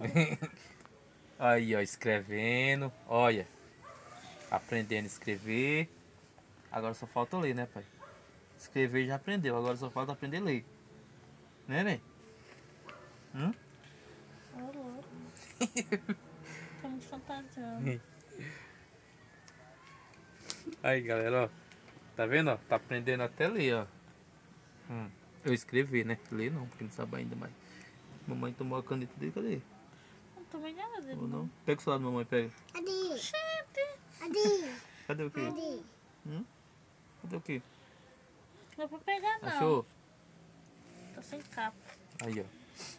Aí, ó, escrevendo. Olha. Aprendendo a escrever. Agora só falta ler, né, pai? Escrever já aprendeu, agora só falta aprender a ler. Né, né? Ô, louco. Tô muito fantasiando. Aí, galera, ó. Tá vendo, ó? Tá aprendendo até ler, ó. Eu escrevi, né? Ler não, porque não sabe ainda mais. Mamãe tomou a caneta dele, cadê? Não tomei nada dele, Ou não? não. Pega o celular da mamãe, pega. Gente, Cadê o quê? Cadê o quê? não é pra pegar, não. Achou? Tô sem capa. Aí, ó.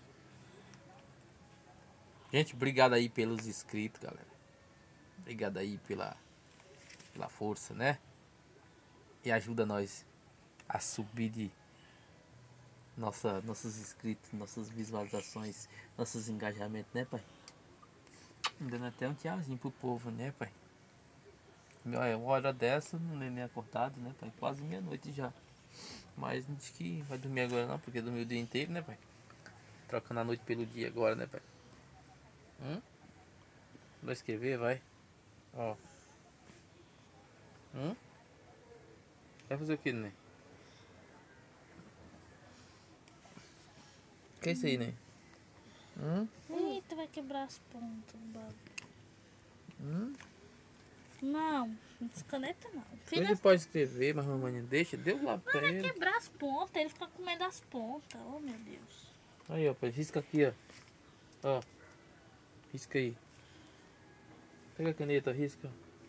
Gente, obrigado aí pelos inscritos, galera. Obrigado aí pela força, né? E ajuda nós a subir de nossos inscritos, nossas visualizações, nossos engajamentos, né, pai? Dando até um tchauzinho pro povo, né, pai? Olha, uma hora dessa, não nem acordado, né, pai? Quase meia-noite já. Mas não diz que vai dormir agora não, porque dormiu o dia inteiro, né, pai? Trocando a noite pelo dia agora, né, pai? Vai escrever, vai. Ó. Vai fazer o que, né? Que é isso aí, né? Eita, vai quebrar as pontas do bagulho. Não, não descaneta não. Filha, Ele pode escrever, mas a mamãe não deixa. Deu lá pra vai ele. quebrar as pontas, ele fica comendo as pontas. Oh, meu Deus. Aí, ó, pai, risca aqui, ó. Ó. Risca aí. Pega a caneta, risca.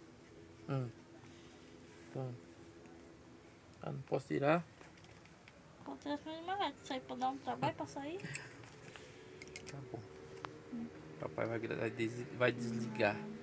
Então. Ah, não posso tirar? Acontece mesmo, mas vai sair pra dar um trabalho pra sair. Tá bom. Papai vai desligar.